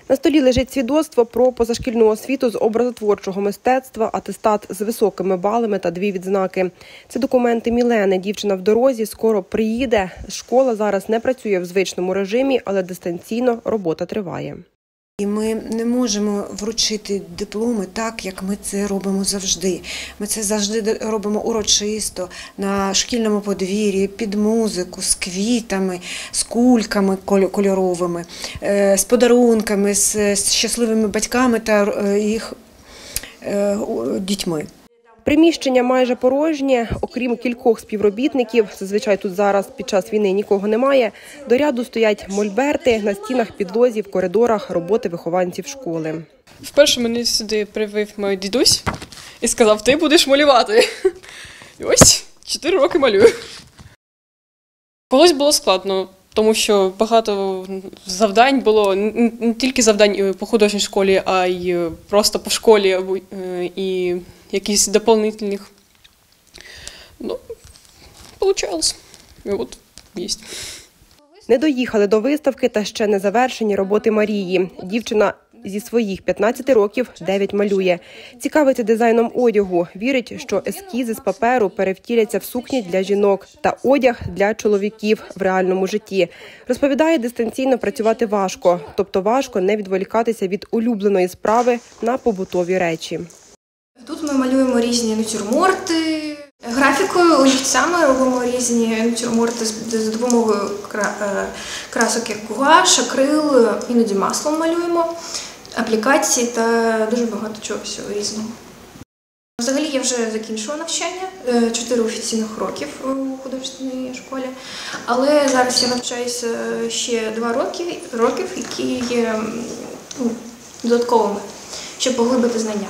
На столі лежить свідоцтво про позашкільну освіту з образотворчого мистецтва, атестат з високими балами та 2 відзнаки. Це документи Мілени. Дівчина в дорозі, скоро приїде. Школа зараз не працює в звичному режимі, але дистанційно робота триває. І ми не можемо вручити дипломи так, як ми це робимо завжди. Ми це завжди робимо урочисто, на шкільному подвір'ї, під музику, з квітами, з кульками кольоровими, з подарунками, з щасливими батьками та їх дітьми. Приміщення майже порожнє, окрім кількох співробітників, зазвичай тут зараз під час війни нікого немає, до ряду стоять мольберти, на стінах, підлозі, в коридорах роботи вихованців школи. Вперше мене сюди привів мій дідусь і сказав: ти будеш малювати. І ось 4 роки малюю. Колись було складно, тому що багато завдань було, не тільки завдань по художній школі, а й просто по школі і якісь дополнительних. Ну, получалось. І от є. Не доїхали до виставки та ще не завершені роботи Марії. Дівчина зі своїх 15 років 9 малює. Цікавиться дизайном одягу. Вірить, що ескізи з паперу перевтіляться в сукні для жінок та одяг для чоловіків в реальному житті. Розповідає, дистанційно працювати важко. Тобто важко не відволікатися від улюбленої справи на побутові речі. Тут ми малюємо різні натюрморти. Графікою, олівцями робимо різні натюрморти за допомогою красок, як гуаш, акрил, іноді маслом малюємо, аплікації та дуже багато чого всього різного. Взагалі я вже закінчила навчання, 4 офіційних років у художній школі, але зараз я навчаюся ще 2 роки, які є додатковими, щоб поглибити знання.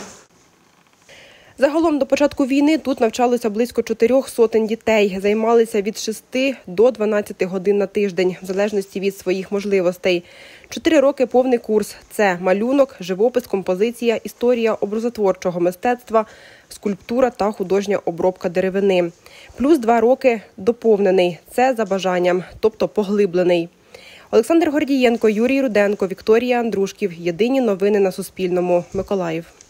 Загалом до початку війни тут навчалося близько 400 дітей. Займалися від 6 до 12 годин на тиждень, в залежності від своїх можливостей. 4 роки повний курс – це малюнок, живопис, композиція, історія образотворчого мистецтва, скульптура та художня обробка деревини. Плюс 2 роки доповнений – це за бажанням, тобто поглиблений. Олександр Гордієнко, Юрій Руденко, Вікторія Андрушків. Єдині новини на Суспільному. Миколаїв.